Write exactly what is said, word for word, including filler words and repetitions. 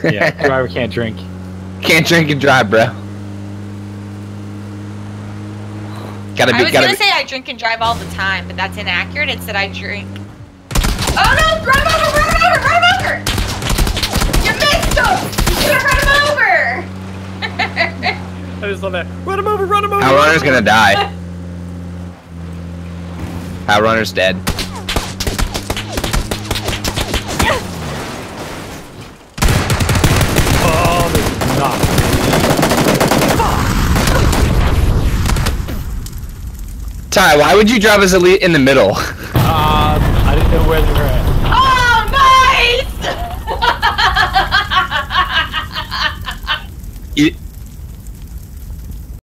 Yeah, driver can't drink. Can't drink and drive, bro. Gotta be. I was gotta gonna be. say I drink and drive all the time, but that's inaccurate. It said I drink. Oh no! Run him over! Run him over! Run him over! You missed him! You should have run him over! I just love that. Run him over! Run him over! Outrunner's gonna die. Outrunner's dead. Oh, this is not. Ty, why would you drive as elite in the middle? Uh, I didn't know where they were at.